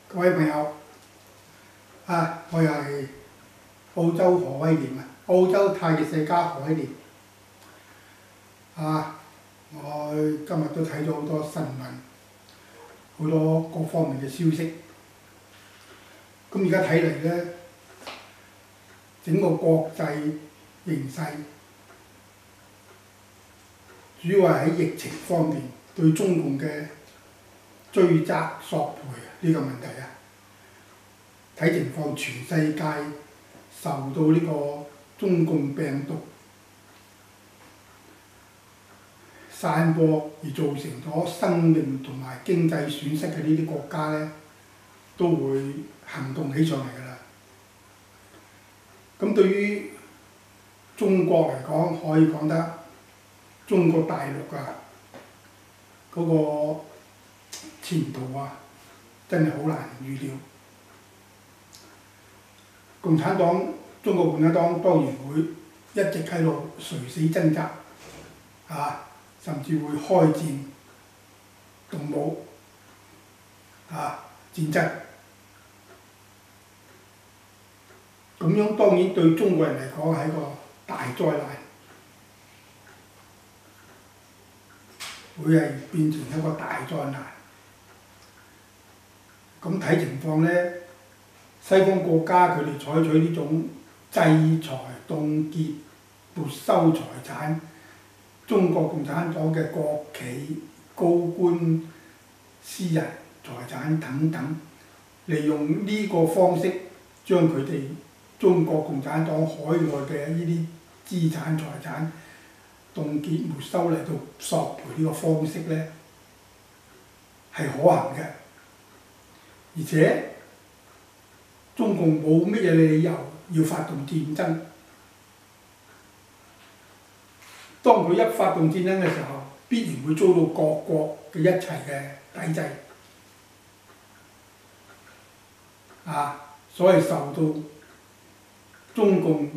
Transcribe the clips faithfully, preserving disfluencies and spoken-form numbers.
各位朋友，啊，我又係澳洲何威廉啊，澳洲太極世家何威廉。啊，我今日都睇咗好多新聞，好多各方面嘅消息。咁而家睇嚟咧，整個國際形勢，主要係喺疫情方面對中共嘅追責索賠呢個問題啊，睇情況全世界受到呢個中共病毒散播而造成咗生命同埋經濟損失嘅呢啲國家咧，都會行動起上嚟㗎啦。咁對於中國嚟講，可以講得中國大陸啊嗰個前途啊，真係好難預料。共產黨，中國共產黨當然會一直喺度垂死掙扎，啊，甚至會開戰、動武、啊戰爭。咁樣當然對中國人嚟講係一個大災難，會係變成一個大災難。咁睇情況咧，西方國家佢哋採取呢種制裁、凍結、沒收財產，中國共產黨嘅國企、高官、私人財產等等，利用呢個方式將佢哋中國共產黨海外嘅呢啲資產財產凍結沒收嚟到索賠呢個方式咧，係可行嘅。而且中共冇乜嘢理由要發動戰爭。當佢一發動戰爭嘅時候，必然會遭到各國嘅一齊嘅抵制。啊，所以受到中共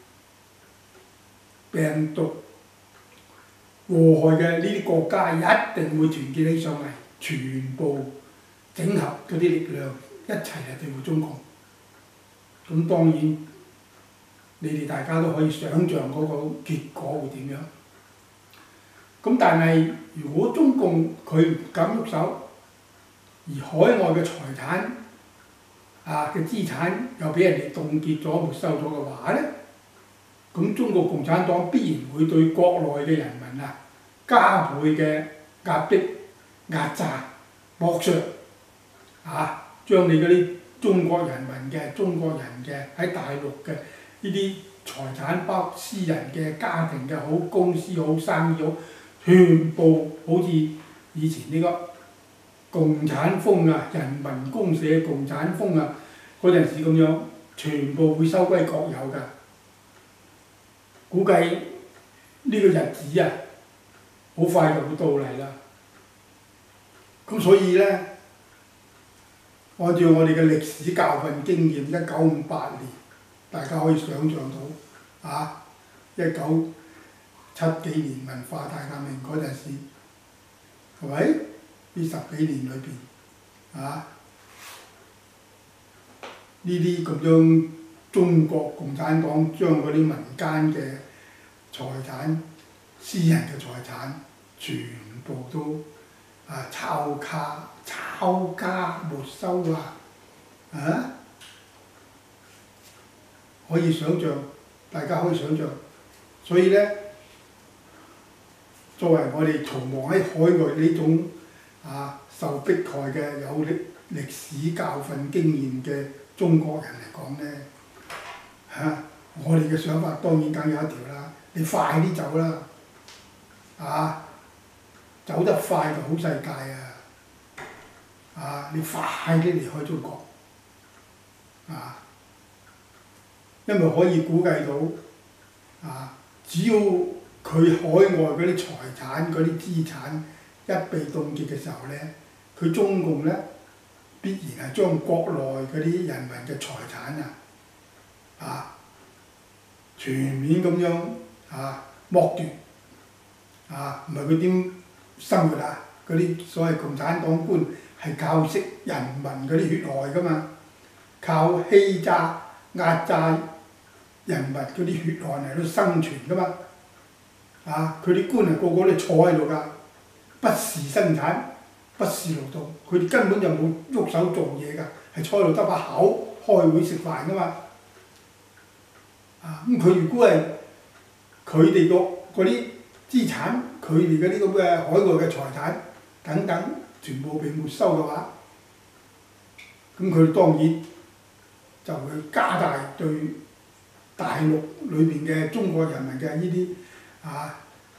病毒禍害嘅呢啲國家一定會團結起上嚟，全部整合嗰啲力量一齊嚟對付中共。咁當然，你哋大家都可以想像嗰個結果會點樣。咁但係如果中共佢唔敢喐手，而海外嘅財產啊嘅資產又俾人哋凍結咗、沒收咗嘅話咧，咁中國共產黨必然會對國內嘅人民啊加倍嘅壓迫、壓榨、剝削，啊，將你嗰啲中國人民嘅、中國人嘅喺大陸嘅呢啲財產，包括私人嘅、家庭嘅好、公司好、生意好，全部好似以前呢個共產風啊、人民公社共產風啊嗰陣時咁樣，全部會收歸國有㗎。估計呢個日子啊，好快就會到嚟啦。咁所以咧，按照我哋嘅歷史教訓經驗，一九五八年，大家可以想像到，啊，一九七幾年文化大革命嗰陣時，係咪？呢十幾年裏邊，啊，呢啲咁樣中國共產黨將嗰啲民間嘅財產、私人嘅財產，全部都啊抄家、抄家沒收啊！啊，可以想像，大家可以想像。所以咧，作為我哋逃亡喺海外呢種啊受迫害嘅有歷歷史教訓經驗嘅中國人嚟講咧，嚇、啊、我哋嘅想法當然梗有一條啦，你快啲走啦，啊，走得快就好世界啊！啊，你快啲離開中國，啊，因為可以估計到，啊，只要佢海外嗰啲財產、嗰啲資產一被凍結嘅時候咧，佢中共咧必然係將國內嗰啲人民嘅財產啊，啊，全面咁樣啊剝奪，啊，唔係佢點生活啊？嗰啲所謂共產黨官係靠食人民嗰啲血害噶嘛，靠欺詐壓榨人民嗰啲血汗嚟到生存噶嘛。啊！佢啲官啊個個都坐喺度㗎，不是生產，不是勞動，佢哋根本就冇喐手做嘢㗎，係坐喺度得把口開會食飯㗎嘛。啊！咁佢如果係佢哋個嗰啲資產，佢哋嗰啲咁嘅海外嘅財產等等，全部被沒收嘅話，咁佢當然就會加大對大陸裏邊嘅中國人民嘅呢啲啊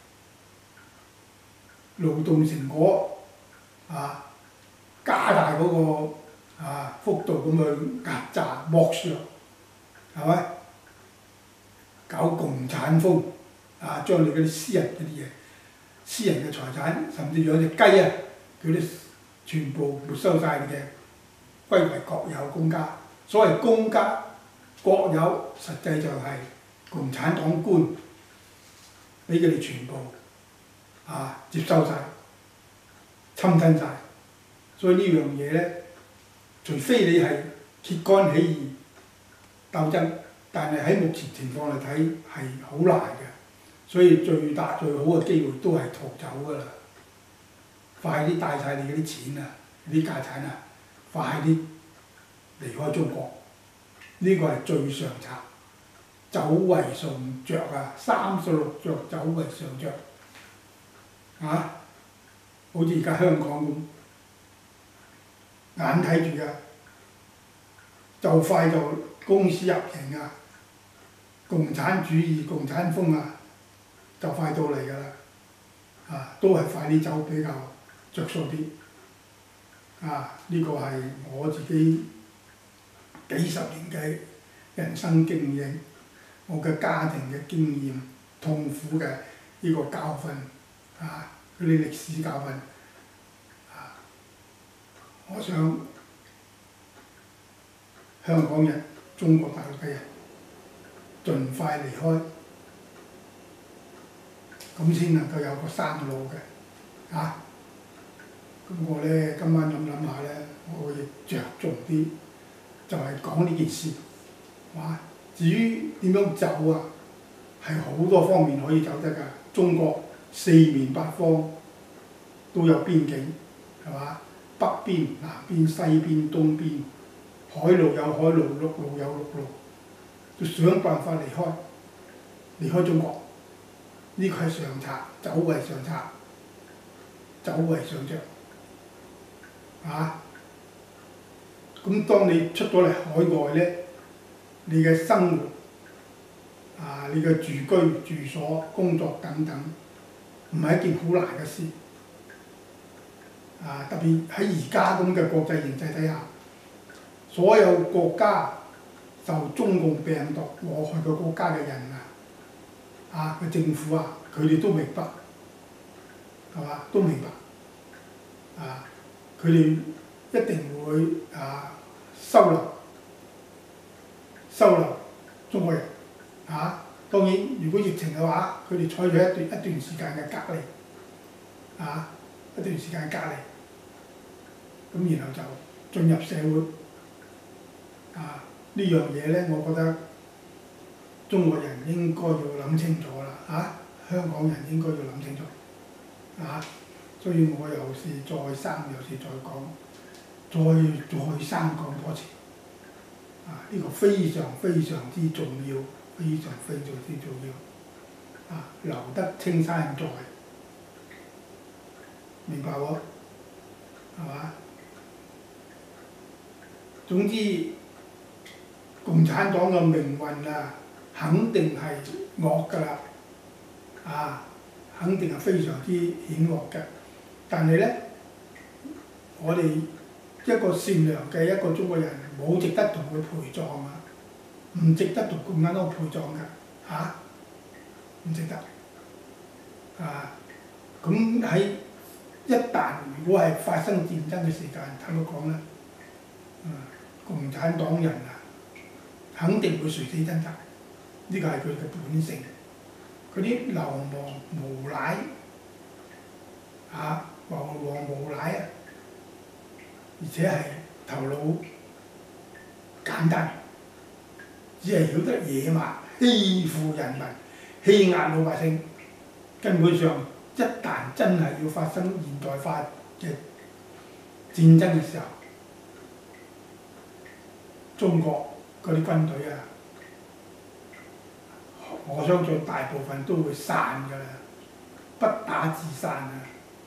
勞動成果啊加大嗰個啊幅度咁去壓榨剝削，係咪？搞共產風啊，將你嗰啲私人嗰啲嘢、私人嘅財產，甚至養隻雞啊，佢都全部沒收晒嘅，歸為國有公家。所謂公家國有，實際上係共產黨官俾佢哋全部啊接收晒、侵吞晒。所以呢樣嘢咧，除非你係揭竿起義鬥爭，但係喺目前情況嚟睇係好難嘅。所以最大最好嘅機會都係逃走㗎啦！快啲帶晒你嗰啲錢啊、啲家產啊，快啲離開中國。呢個係最上策，走為上着啊！三十六着走為上着，啊！好似而家香港咁，眼睇住㗎，就快就公私入營啊！共產主義、共產風啊！就快到嚟㗎啦，啊，都係快啲走比較着數啲，啊，呢個係我自己幾十年嘅人生經驗，我嘅家庭嘅經驗，痛苦嘅呢個教訓，啊，嗰啲歷史教訓，啊，我想香港人、中國大陸嘅人盡快離開。咁先能夠有個生路嘅，嚇、啊。咁我咧今晚諗諗下咧，我會着重啲，就係講呢件事，係、啊、至於點樣走啊，係好多方面可以走得㗎。中國四面八方都有邊境，係嘛？北邊、南邊、西邊、東邊，海路有海路，陸路有陸路，就想辦法離開，離開中國。呢個係上策，走為上策，走為上着，啊！咁當你出咗嚟海外咧，你嘅生活，啊，你嘅住居、住所、工作等等，唔係一件好難嘅事。啊！特別喺而家咁嘅國際形勢底下，所有國家受中共病毒禍害嘅國家嘅人啊！啊！個政府啊，佢哋都明白，係嘛？都明白，啊！佢哋一定會啊收留收留中國人，啊！當然，如果疫情嘅話，佢哋採取一段一段時間嘅隔離，啊，一段時間嘅隔離，咁然後就進入社會，啊！呢樣嘢咧，我覺得。中國人應該要諗清楚啦，啊！香港人應該要諗清楚，啊！所以我又是再三又是再講，再再三講多次，啊！呢個非常非常之重要，非常非常之重要，啊！留得青山在，明白喎？係嘛？總之，共產黨嘅命運啊！肯定係惡㗎啦，啊！肯定係非常之險惡嘅。但係咧，我哋一個善良嘅一個中國人，冇值得同佢陪葬啊！唔值得同共產黨陪葬㗎，嚇！唔值得。啊！咁喺一旦如果係發生戰爭嘅時間，坦白講啦，啊，共產黨人啊，肯定會垂死掙扎。呢個係佢嘅本性，嗰啲流氓無賴，啊，流氓無賴啊， 而且係頭腦簡單，只係曉得野蠻欺負人民、欺壓老百姓。根本上，一旦真係要發生現代化嘅戰爭嘅時候，中國嗰啲軍隊啊，我相信大部分都會散㗎啦，不打自散啊！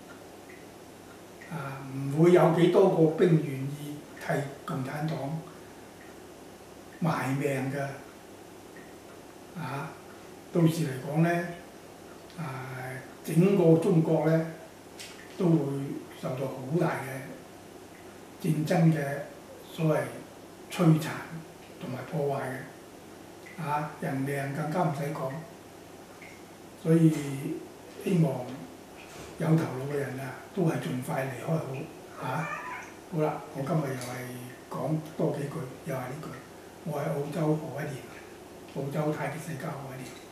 啊，唔會有幾多個兵願意替共產黨賣命㗎。啊，到時嚟講咧，啊，整個中國咧都會受到好大嘅戰爭嘅所謂摧殘同埋破壞嘅。啊，人命更加唔使講，所以希望有頭腦嘅人啊，都係盡快離開好嚇、啊。好啦，我今日又係講多幾句，又係呢句，我係澳洲何一年，澳洲太極世家何一年。